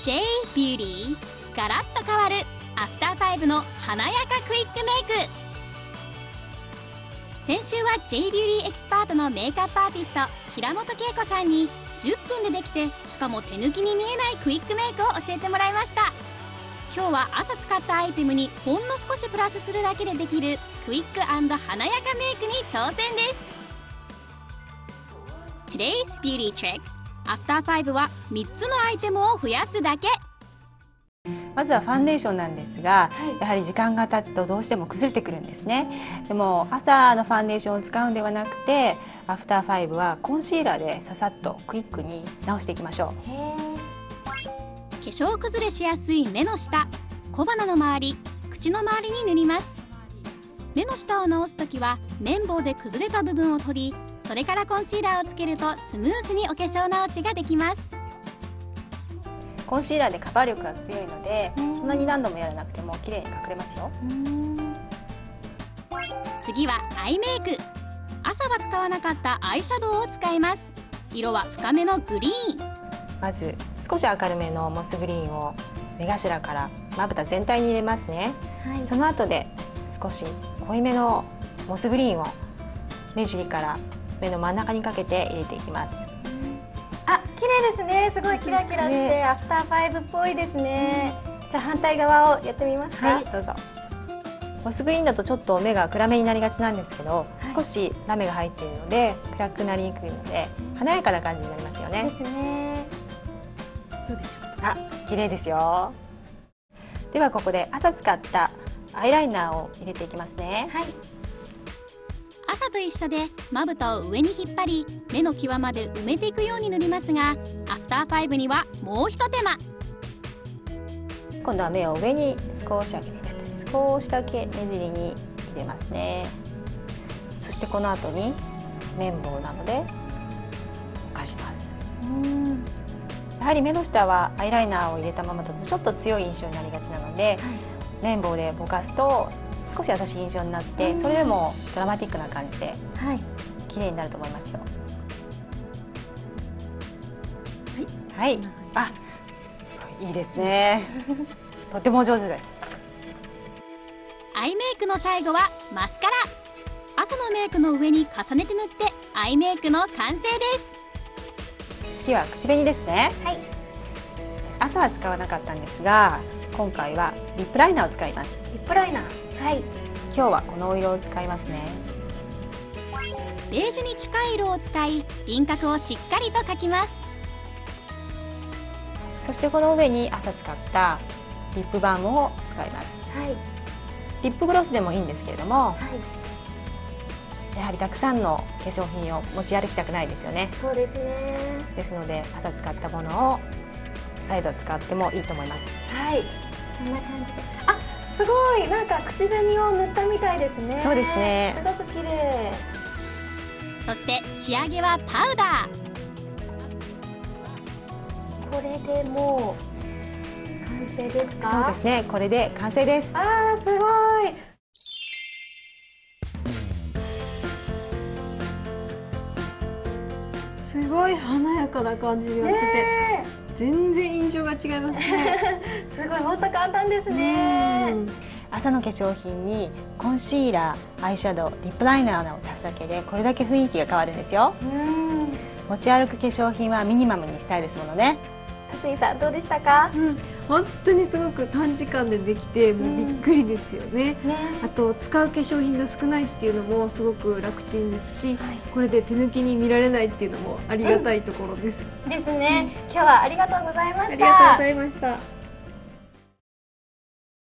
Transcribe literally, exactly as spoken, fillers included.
ジェイ ビューティーガラッと変わるアフターファイブの華やかクイックメイク。先週は ジェイ ビューティーエキスパートのメイクアップアーティスト平本恵子さんにじゅっぷんでできて、しかも手抜きに見えないクイックメイクを教えてもらいました。今日は朝使ったアイテムにほんの少しプラスするだけでできるクイック&華やかメイクに挑戦です。 Today's Beauty Trick アフターファイブはみっつのアイテムを増やすだけ。 まずはファンデーションなんですが、はい、やはり時間が経つとどうしても崩れてくるんですね。でも朝のファンデーションを使うんではなくて、アフターファイブはコンシーラーでささっとクイックに直していきましょう。 化粧崩れしやすい目の下、小鼻の周り、口の周りに塗ります。目の下を直すときは綿棒で崩れた部分を取り、それからコンシーラーをつけるとスムーズにお化粧直しができます。 コンシーラーでカバー力が強いので、そんなに何度もやらなくても綺麗に隠れますよ。 次はアイメイク。朝は使わなかったアイシャドウを使います。色は深めのグリーン。 まず少し明るめのモスグリーンを目頭からまぶた全体に入れますね、はい、その後で少し濃いめのモスグリーンを目尻から目の真ん中にかけて入れていきます。 あ、綺麗ですね。すごいキラキラして、ね、アフターファイブっぽいですね、うん、じゃあ反対側をやってみますか。 はい、どうぞ。モスグリーンだとちょっと目が暗めになりがちなんですけど、はい、少しラメが入っているので暗くなりにくいので華やかな感じになりますよね。 ですね。どうでしょうか。 あ、綺麗ですよ。ではここで朝使ったアイライナーを入れていきますね。 はい。 朝と一緒でまぶたを上に引っ張り目の際まで埋めていくように塗りますが、アフターファイブにはもう一手間。 今度は目を上に少し上げていただいて、少しだけ目尻に入れますね。そしてこの後に綿棒なのでぼかします。うん、やはり目の下はアイライナーを入れたままだとちょっと強い印象になりがちなので、はい、綿棒でぼかすと少し優しい印象になって、うん、それでもドラマティックな感じで、はい、綺麗になると思いますよ。はい、はい、あ、すごいいいですねとても上手です。 アイメイクの最後はマスカラ。朝のメイクの上に重ねて塗ってアイメイクの完成です。 次は口紅ですね。 はい。 朝は使わなかったんですが、今回はリップライナーを使います。 リップライナー。はい。 今日はこのお色を使いますね。 ベージュに近い色を使い輪郭をしっかりと描きます。 そしてこの上に朝使ったリップバームを使います。 はい。 リップグロスでもいいんですけれども、 はい、 やはりたくさんの化粧品を持ち歩きたくないですよね。 そうですね。 ですので朝使ったものを再度使ってもいいと思います。 はい。こんな感じで。あ、すごい、なんか口紅を塗ったみたいですね。 そうですね。 すごく綺麗。 そして仕上げはパウダー。 これでもう完成ですか？ そうですね。これで完成です。 あー、すごい。 すごい華やかな感じになってて、ね、全然印象が違いますねすごい、本当簡単ですね。 朝の化粧品にコンシーラー、アイシャドウ、リップライナーを足すだけでこれだけ雰囲気が変わるんですよ。うん持ち歩く化粧品はミニマムにしたいですものね。 筒井さん、どうでしたか？ うん、本当にすごく短時間でできて、もうびっくりですよね。うん、ね、あと使う化粧品が少ないっていうのもすごく楽ちんですし、はい、これで手抜きに見られないっていうのもありがたいところです。 うん、ですね。うん、今日はありがとうございました。 ありがとうございました。